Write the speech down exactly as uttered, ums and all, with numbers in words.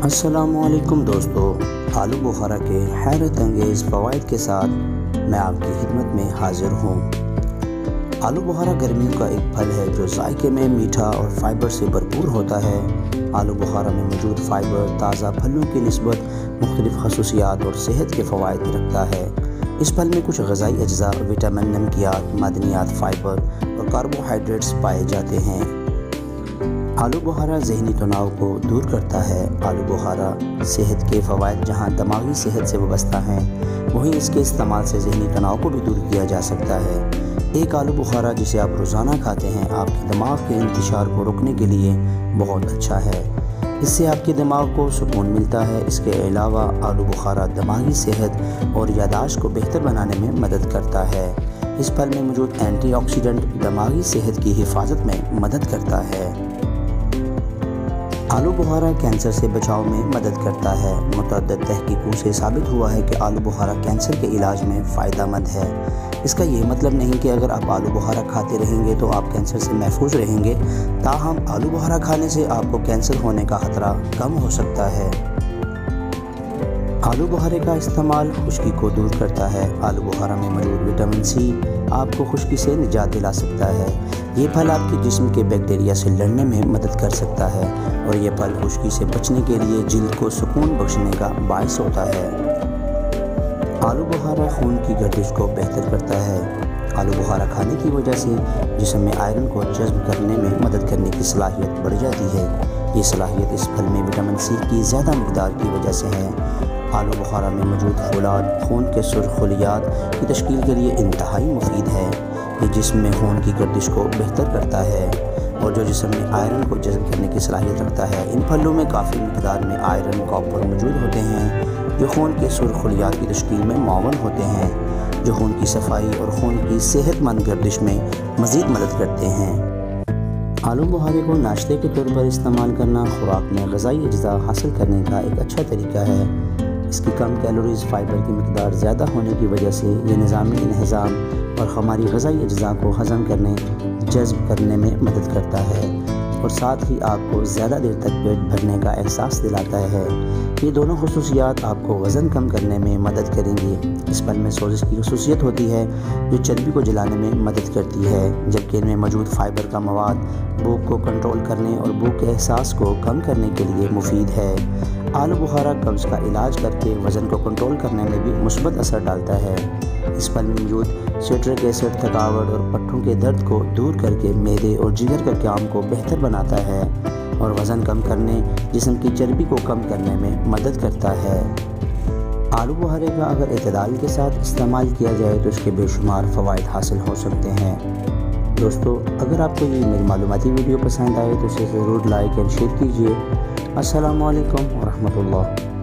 السلام علیکم دوستو، آلو بخارا کے حیرت انگیز فوائد کے ساتھ میں آپ کی خدمت میں حاضر ہوں۔ آلو بخارا گرمیوں کا ایک پھل ہے جو ذائقے میں میٹھا اور فائبر سے بھرپور ہوتا ہے۔ آلو بخارا میں موجود فائبر تازہ پھلوں کی نسبت مختلف خصوصیات اور صحت کے فوائد رکھتا ہے۔ اس پھل میں کچھ غذائی اجزاء، وٹامن، نمکیات، معدنیات، فائبر اور کاربوہائیڈریٹس پائے جاتے ہیں۔ آلو بخارا ذہنی تناؤ کو دور کرتا ہے۔ آلو بخارا صحت کے فوائد جہاں دماغی صحت سے وابستہ ہیں، وہیں اس کے استعمال سے ذہنی تناؤ کو بھی دور کیا جا سکتا ہے۔ ایک آلو بخارا جسے آپ روزانہ کھاتے ہیں آپ کے دماغ کے انتشار کو روکنے کے لیے بہت اچھا ہے۔ اس سے آپ کے دماغ کو سکون ملتا ہے۔ اس کے علاوہ آلو بخارا دماغی صحت اور یادداشت کو بہتر بنانے میں مدد کرتا ہے۔ اس پھل میں موجود اینٹی آکسیڈنٹ دماغی صحت کی حفاظت میں مدد کرتا ہے۔ آلو بخارا کینسر سے بچاؤ میں مدد کرتا ہے۔ متعدد تحقیقوں سے ثابت ہوا ہے کہ آلو بخارا کینسر کے علاج میں فائدہ مند ہے۔ اس کا یہ مطلب نہیں کہ اگر آپ آلو بخارا کھاتے رہیں گے تو آپ کینسر سے محفوظ رہیں گے، تاہم آلو بخارا کھانے سے آپ کو کینسر ہونے کا خطرہ کم ہو سکتا ہے۔ آلو بخارے کا استعمال خشکی کو دور کرتا ہے۔ آلو بخارا میں موجود وٹامن سی آپ کو خشکی سے نجات دلا سکتا ہے۔ یہ پھل آپ کے جسم کے بیکٹیریا سے لڑنے میں مدد کر سکتا ہے اور یہ پھل خشکی سے بچنے کے لیے جلد کو سکون بخشنے کا باعث ہوتا ہے۔ آلو بخارا خون کی گردش کو بہتر کرتا ہے۔ آلو بخارا کھانے کی وجہ سے جسم میں آئرن کو جذب کرنے میں مدد کرنے کی صلاحیت بڑھ جاتی ہے۔ یہ صلاحیت اس پھل میں وٹامن سی کی زیادہ مقدار کی وجہ سے ہے۔ آلو بخارا میں موجود فولاد خون کے سرخ خلیات کی تشکیل کے لیے انتہائی مفید ہے۔ یہ جسم میں خون کی گردش کو بہتر کرتا ہے اور جو جسم میں آئرن کو جذب کرنے کی صلاحیت رکھتا ہے۔ ان پھلوں میں کافی مقدار میں آئرن، کاپر موجود ہوتے ہیں جو خون کے سرخ خلیات کی تشکیل میں معاون ہوتے ہیں، جو خون کی صفائی اور خون کی صحت مند گردش میں مزید مدد کرتے ہیں۔ آلو بخارے کو ناشتے کے طور پر استعمال کرنا خوراک میں غذائی اجزاء حاصل کرنے کا ایک اچھا طریقہ ہے۔ اس کی کم کیلوریز، فائبر کی مقدار زیادہ ہونے کی وجہ سے یہ نظامی انہضام اور ہماری غذائی اجزاء کو ہضم کرنے، جذب کرنے میں مدد کرتا ہے اور ساتھ ہی آپ کو زیادہ دیر تک پیٹ بھرنے کا احساس دلاتا ہے۔ یہ دونوں خصوصیات آپ کو وزن کم کرنے میں مدد کریں گی۔ اس پھل میں سوزش کی خصوصیت ہوتی ہے جو چربی کو جلانے میں مدد کرتی ہے، جبکہ ان میں موجود فائبر کا مواد بھوک کو کنٹرول کرنے اور بھوک کے احساس کو کم کرنے کے لیے مفید ہے۔ آلو بخارا قبض کا علاج کر کے وزن کو کنٹرول کرنے میں بھی مثبت اثر ڈالتا ہے۔ اس پھل میں موجود سٹرک ایسڈ تھکاوٹ اور پٹھوں کے درد کو دور کر کے معدے اور جگر کے قیام کو بہتر بناتا ہے اور وزن کم کرنے، جسم کی چربی کو کم کرنے میں مدد کرتا ہے۔ آلو بخارے کا اگر اعتدال کے ساتھ استعمال کیا جائے تو اس کے بے شمار فوائد حاصل ہو سکتے ہیں۔ دوستو، اگر آپ کو یہ میری معلوماتی ویڈیو پسند آئے تو اسے ضرور لائک اور شیئر کیجیے۔ السلام علیکم ورحمۃ اللہ۔